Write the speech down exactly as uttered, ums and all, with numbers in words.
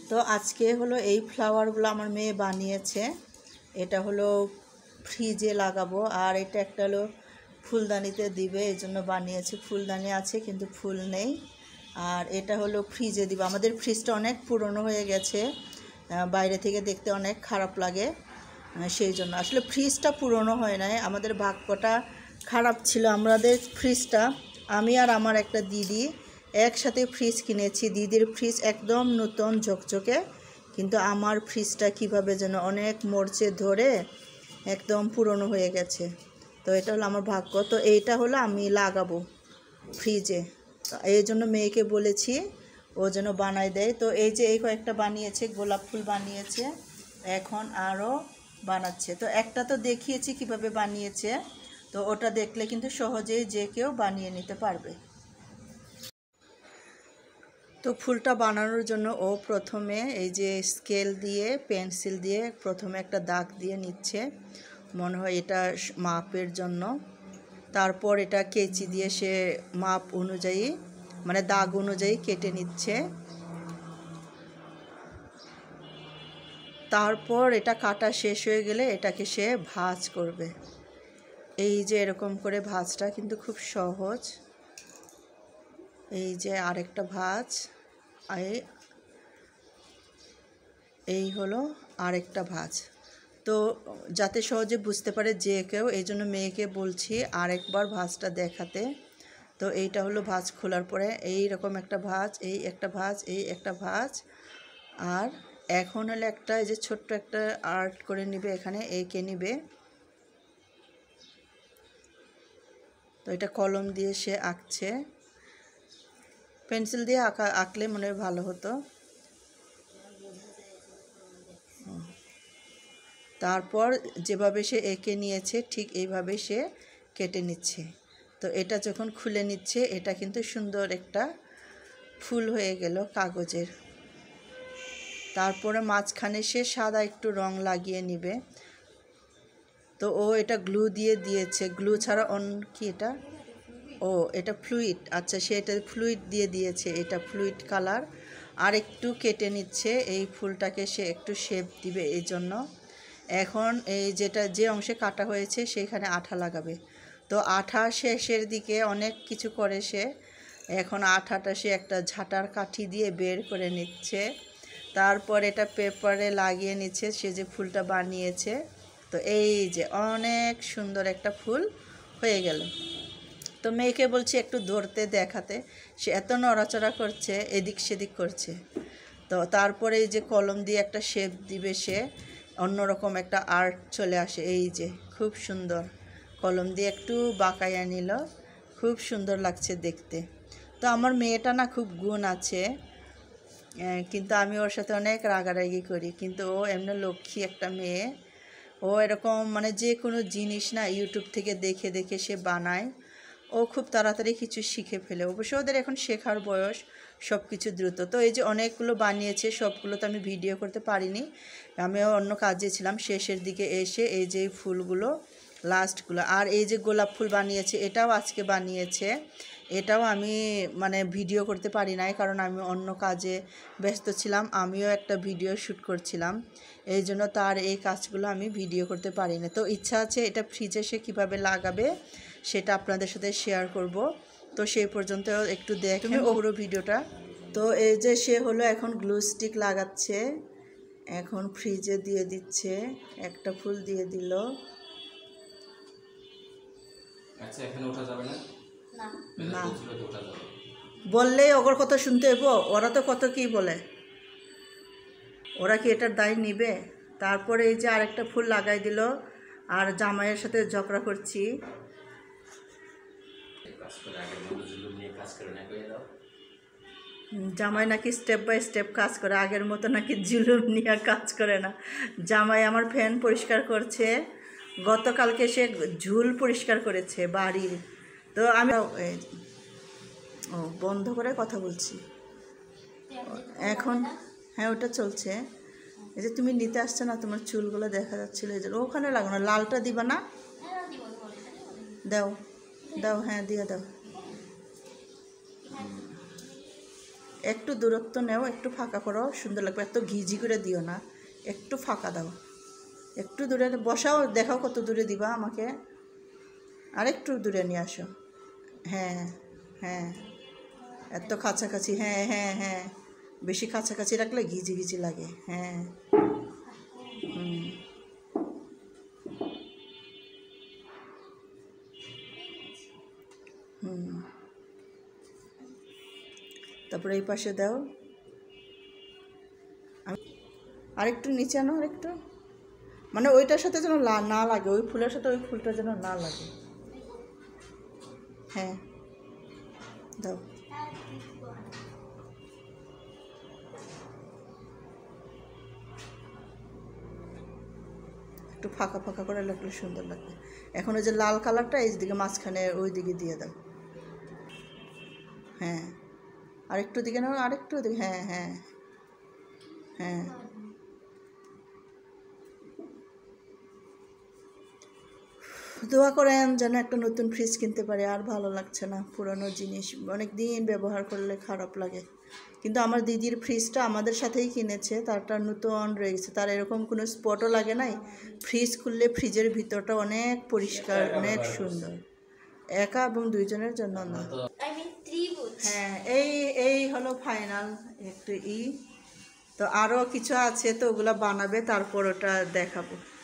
তো আজকে হলো এই ফ্লাওয়ারগুলো আমার মেয়ে বানিয়েছে। এটা হলো ফ্রিজে লাগাবো, আর এটা একটা হলো ফুলদানিতে দিবে, এই জন্য বানিয়েছে। ফুলদানি আছে কিন্তু ফুল নেই। আর এটা হলো ফ্রিজে দিবে। আমাদের ফ্রিজটা অনেক পুরনো হয়ে গেছে, বাইরে থেকে দেখতে অনেক খারাপ লাগে, সেই জন্য। আসলে ফ্রিজটা পুরনো হয় নাই, আমাদের ভাগ্যটা খারাপ ছিল। আমাদের ফ্রিজটা, আমি আর আমার একটা দিদি একসাথে ফ্রিজ কিনেছি। দিদির ফ্রিজ একদম নতুন ঝকঝকে, কিন্তু আমার ফ্রিজটা কিভাবে যেন অনেক মরচে ধরে একদম পুরনো হয়ে গেছে। তো এটা হলো আমার ভাগ্য। তো এইটা হলো আমি লাগাবো ফ্রিজে, এই জন্য মেয়েকে বলেছি ও যেন বানাই দেয়। তো এই যে এই কয়েকটা বানিয়েছে, গোলাপ ফুল বানিয়েছে, এখন আরও বানাচ্ছে। তো একটা তো দেখিয়েছি কিভাবে বানিয়েছে, তো ওটা দেখলে কিন্তু সহজেই যে কেউ বানিয়ে নিতে পারবে। তো ফুলটা বানানোর জন্য ও প্রথমে এই যে স্কেল দিয়ে, পেন্সিল দিয়ে প্রথমে একটা দাগ দিয়ে নিচ্ছে, মনে হয় এটা মাপের জন্য। তারপর এটা কেচি দিয়ে সে মাপ অনুযায়ী, মানে দাগ অনুযায়ী কেটে নিচ্ছে। তারপর এটা কাটা শেষ হয়ে গেলে এটাকে সে ভাঁজ করবে। এই যে এরকম করে ভাঁজটা কিন্তু খুব সহজ। এই যে আরেকটা ভাঁজ, এই এই হলো আরেকটা ভাঁজ। তো যাতে সহজে বুঝতে পারে যে কেউ, এই জন্য মেয়েকে বলছি আরেকবার ভাঁজটা দেখাতে। তো এইটা হলো ভাঁজ খোলার পরে এই রকম একটা ভাঁজ, এই একটা ভাঁজ, এই একটা ভাঁজ। আর এখন হলো একটা এই যে ছোট্ট একটা আর্ট করে নিবে, এখানে এঁকে নিবে। তো এটা কলম দিয়ে সে আঁকছে, পেন্সিল দিয়ে আঁকা আঁকলে মনে হয় ভালো হতো। তারপর যেভাবে সে এঁকে নিয়েছে ঠিক এইভাবে সে কেটে নিচ্ছে। তো এটা যখন খুলে নিচ্ছে, এটা কিন্তু সুন্দর একটা ফুল হয়ে গেল কাগজের। তারপরে মাঝখানে সে সাদা একটু রং লাগিয়ে নিবে। তো ও এটা গ্লু দিয়ে দিয়েছে, গ্লু ছাড়া অন্য কি এটা, ও এটা ফ্লুইড, আচ্ছা সে এটা ফ্লুইড দিয়ে দিয়েছে, এটা ফ্লুইড কালার। আর একটু কেটে নিচ্ছে, এই ফুলটাকে সে একটু শেপ দিবে এই জন্য। এখন এই যেটা যে অংশে কাটা হয়েছে সেইখানে আঠা লাগাবে। তো আঠা শেষের দিকে অনেক কিছু করে সে, এখন আঠাটা সে একটা ঝাঁটার কাঠি দিয়ে বের করে নিচ্ছে। তারপর এটা পেপারে লাগিয়ে নিচ্ছে, সে যে ফুলটা বানিয়েছে। তো এই যে অনেক সুন্দর একটা ফুল হয়ে গেল। তো মেয়েকে বলছি একটু ধরতে দেখাতে, সে এত নড়াচড়া করছে, এদিক সেদিক করছে। তো তারপরে এই যে কলম দিয়ে একটা শেপ দিবে সে, অন্যরকম একটা আর্ট চলে আসে। এই যে খুব সুন্দর কলম দিয়ে একটু বাঁকাইয়া নিল, খুব সুন্দর লাগছে দেখতে। তো আমার মেয়েটা না খুব গুণ আছে, কিন্তু আমি ওর সাথে অনেক রাগারাগি করি, কিন্তু ও এমনি লক্ষ্মী একটা মেয়ে। ও এরকম মানে যে কোনো জিনিস না ইউটিউব থেকে দেখে দেখে সে বানায়। ও খুব তাড়াতাড়ি কিছু শিখে ফেলে। অবশ্য ওদের এখন শেখার বয়স, সব কিছু দ্রুত। তো এই যে অনেকগুলো বানিয়েছে, সবগুলো তো আমি ভিডিও করতে পারিনি, আমিও অন্য কাজে ছিলাম। শেষের দিকে এসে এই যে ফুলগুলো, লাস্টগুলো, আর এই যে গোলাপ ফুল বানিয়েছে, এটাও আজকে বানিয়েছে। এটাও আমি মানে ভিডিও করতে পারি নাই, কারণ আমি অন্য কাজে ব্যস্ত ছিলাম, আমিও একটা ভিডিও শ্যুট করছিলাম, এই জন্য তার এই কাজগুলো আমি ভিডিও করতে পারি না। তো ইচ্ছা আছে এটা ফ্রিজে সে কীভাবে লাগাবে সেটা আপনাদের সাথে শেয়ার করব। তো সেই পর্যন্ত একটু দেখবেন পুরো ভিডিওটা। তো এই যে সে হলো এখন গ্লু স্টিক লাগাচ্ছে, এখন ফ্রিজে দিয়ে দিচ্ছে, একটা ফুল দিয়ে দিল। আচ্ছা এখানে ওঠা যাবে না? না, বললেই ওগর কথা শুনতে হইব, ওরা তো কত কি বলে, ওরা কি এটার দায় নিবে? তারপরে এই যে আরেকটা ফুল লাগাই দিল, আর জামাইয়ের সাথে ঝগড়া করছি। জামাই নাকি স্টেপ বাই স্টেপ কাজ করে, আগের মতো নাকি জুলুম নিয়ে কাজ করে না। জামাই আমার ফ্যান পরিষ্কার করছে, গতকালকে সে ঝুল পরিষ্কার করেছে বাড়ির। তো আমি ও বন্ধ করে কথা বলছি এখন। হ্যাঁ ওটা চলছে। এই যে তুমি নিতে আসছো না, তোমার চুলগুলো দেখা যাচ্ছিলো, এই যে ওখানে লাগানো লালটা দিবা না? দাও দাও, হ্যাঁ দিয়ে দাও। একটু দূরত্ব নেও, একটু ফাঁকা করো, সুন্দর লাগবে। এত ঘিজি করে দিও না, একটু ফাঁকা দাও, একটু দূরে বসাও, দেখাও কত দূরে দিবা আমাকে, আর একটু দূরে নিয়ে আসো। হ্যাঁ হ্যাঁ, এত কাছাকাছি, হ্যাঁ হ্যাঁ হ্যাঁ, বেশি কাছাকাছি রাখলে ঘিজি ঘিজি লাগে। হ্যাঁ হুম হুম তারপরে এই পাশে দাও, আরেকটু নিচে আনো, আরেকটু, মানে ওইটার সাথে যেন না লাগে, ওই ফুলের সাথে ওই ফুলটা যেন না লাগে। হ্যাঁ দাও। একটু ফাঁকা ফাঁকা করে লাগলে সুন্দর লাগবে। এখন ওই যে লাল কালারটা এই দিকে মাঝখানে ওই দিকে দিয়ে দাও। হ্যাঁ আরেকটু দিকে নাও, আরেকটু দিকে, হ্যাঁ হ্যাঁ হ্যাঁ। দোয়া করেন যেন একটা নতুন ফ্রিজ কিনতে পারে। আর ভালো লাগছে না, পুরনো জিনিস অনেক দিন ব্যবহার করলে খারাপ লাগে। কিন্তু আমার দিদির ফ্রিজটা আমাদের সাথেই কিনেছে, তারটা নতুন রয়েছে, তার এরকম কোনো স্পটও লাগে নাই। ফ্রিজ খুললে ফ্রিজের ভিতরটা অনেক পরিষ্কার, অনেক সুন্দর। একা এবং দুইজনের জন্য না। হ্যাঁ এই এই হলো ফাইনাল একটু ই, তো আরও কিছু আছে, তো ওগুলো বানাবে, তারপর ওটা দেখাবো।